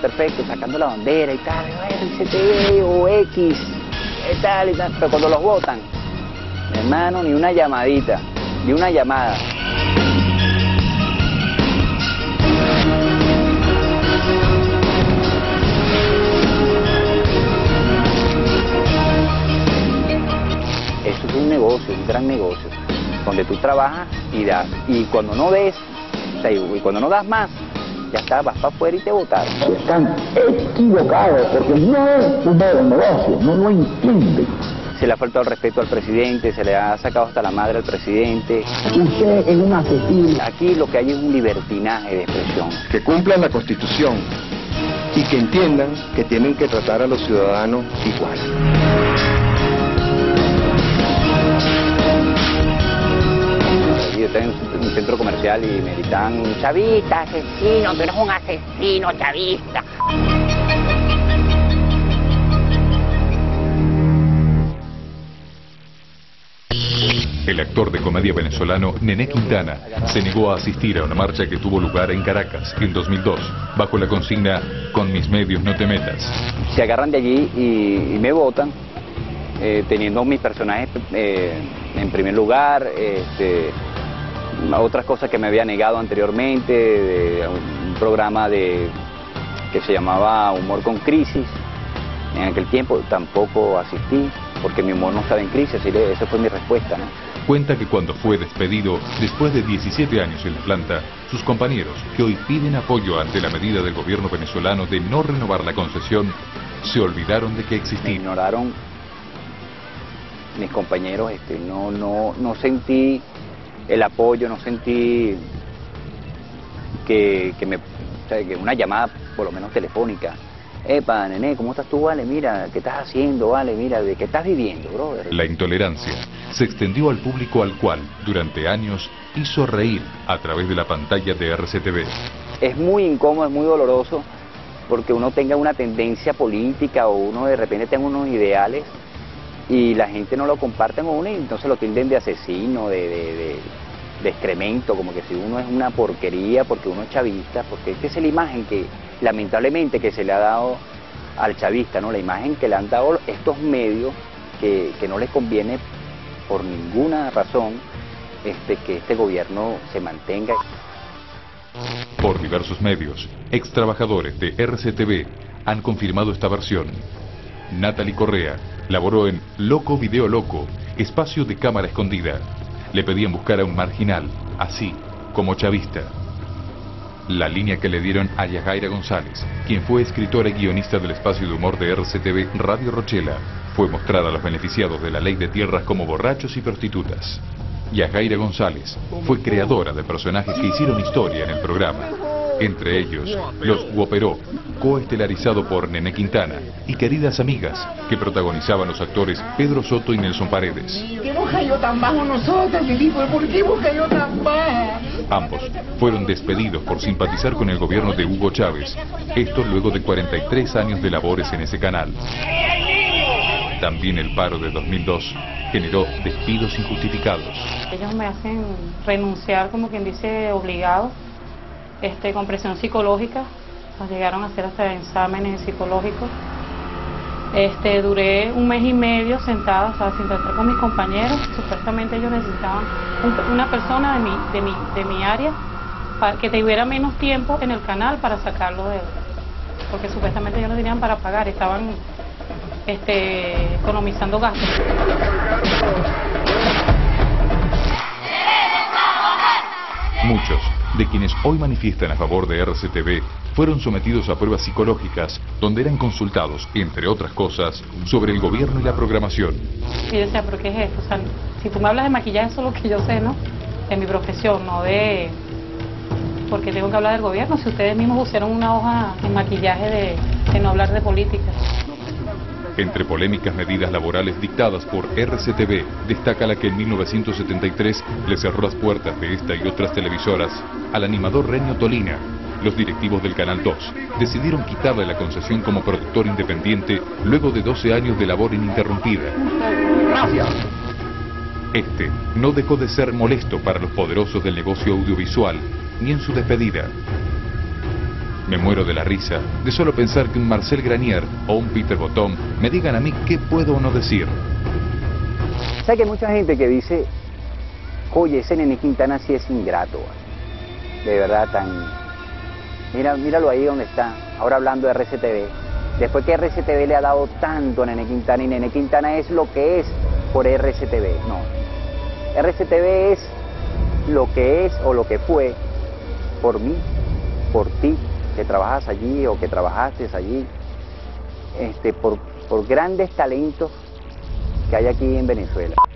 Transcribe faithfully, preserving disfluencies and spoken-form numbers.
perfecto, sacando la bandera y tal, R C T V o X, y tal y tal, pero cuando los votan, hermano, ni una llamadita, ni una llamada. Eso es un negocio, un gran negocio, donde tú trabajas y das, y cuando no des, o sea, y cuando no das más, ya está, vas para afuera y te votaron. Están equivocados porque no es un buen negocio, no lo entienden. Se le ha faltado el respeto al presidente, se le ha sacado hasta la madre al presidente. Usted es un asesino. Aquí lo que hay es un libertinaje de expresión. Que cumplan la Constitución y que entiendan que tienen que tratar a los ciudadanos igual. Yo estaba en un centro comercial y me gritaban, chavista, asesino, tú eres un asesino, chavista. El actor de comedia venezolano Nené Quintana se negó a asistir a una marcha que tuvo lugar en Caracas en dos mil dos, bajo la consigna "Con mis medios no te metas". Se agarran de allí y, y me votan, eh, teniendo mis personajes eh, en primer lugar, este, otras cosas que me había negado anteriormente, de un programa de, que se llamaba Humor con Crisis. En aquel tiempo tampoco asistí, porque mi humor no estaba en crisis, así que esa fue mi respuesta, ¿no? Cuenta que cuando fue despedido, después de diecisiete años en la planta, sus compañeros, que hoy piden apoyo ante la medida del gobierno venezolano de no renovar la concesión, se olvidaron de que existía. Me ignoraron mis compañeros, este, no, no, no sentí el apoyo, no sentí que, que, me, o sea, que una llamada, por lo menos telefónica. Epa, Nené, ¿cómo estás tú? Vale, mira, ¿qué estás haciendo? Vale, mira, ¿de qué estás viviendo, brother? La intolerancia se extendió al público al cual, durante años, hizo reír a través de la pantalla de R C T V. Es muy incómodo, es muy doloroso, porque uno tenga una tendencia política o uno de repente tenga unos ideales y la gente no lo comparte con uno y entonces lo tilden de asesino, de, de, de, de excremento, como que si uno es una porquería porque uno es chavista, porque es que esa es la imagen que lamentablemente que se le ha dado al chavista, ¿no? La imagen que le han dado estos medios que, que no les conviene por ninguna razón este, que este gobierno se mantenga. Por diversos medios, ex trabajadores de R C T V han confirmado esta versión. Natalie Correa laboró en Loco Video Loco, espacio de cámara escondida. Le pedían buscar a un marginal, así como chavista. La línea que le dieron a Yajaira González, quien fue escritora y guionista del espacio de humor de R C T V Radio Rochela, fue mostrada a los beneficiados de la ley de tierras como borrachos y prostitutas. Yajaira González fue creadora de personajes que hicieron historia en el programa, entre ellos Los Guoperó, coestelarizado por Nené Quintana, y Queridas Amigas, que protagonizaban los actores Pedro Soto y Nelson Paredes. ¿Por qué hemos caído tan bajo nosotros, Felipe? ¿Por qué hemos caído tan bajo? Ambos fueron despedidos por simpatizar con el gobierno de Hugo Chávez, esto luego de cuarenta y tres años de labores en ese canal. También el paro de dos mil dos generó despidos injustificados. Ellos me hacen renunciar, como quien dice, obligado, este, con presión psicológica. Nos llegaron a hacer hasta exámenes psicológicos. Este, duré un mes y medio sentada, o sea, sin tratar con mis compañeros. Supuestamente ellos necesitaban un, una persona de mi, de mi, de mi área para que tuviera menos tiempo en el canal para sacarlo de... Porque supuestamente ellos no tenían para pagar, estaban este, economizando gastos. Muchos de quienes hoy manifiestan a favor de R C T V fueron sometidos a pruebas psicológicas donde eran consultados, entre otras cosas, sobre el gobierno y la programación. Y yo decía, ¿pero qué es esto? O sea, si tú me hablas de maquillaje, eso es lo que yo sé, ¿no? De mi profesión, no de... porque tengo que hablar del gobierno, si ustedes mismos pusieron una hoja en maquillaje de, de no hablar de política. Entre polémicas medidas laborales dictadas por R C T V, destaca la que en mil novecientos setenta y tres le cerró las puertas de esta y otras televisoras al animador Renio Tolina. Los directivos del Canal dos decidieron quitarle la concesión como productor independiente luego de doce años de labor ininterrumpida. Gracias. Este no dejó de ser molesto para los poderosos del negocio audiovisual, ni en su despedida. Me muero de la risa de solo pensar que un Marcel Granier o un Peter Botón me digan a mí qué puedo o no decir. ¿Sabes que hay mucha gente que dice, oye, ese Nene Quintana sí es ingrato? De verdad, tan... Mira, míralo ahí donde está, ahora hablando de R C T V. Después que R C T V le ha dado tanto a Nene Quintana, y Nene Quintana es lo que es por R C T V. No, R C T V es lo que es o lo que fue por mí, por ti, que trabajas allí o que trabajaste allí, este, por, por grandes talentos que hay aquí en Venezuela.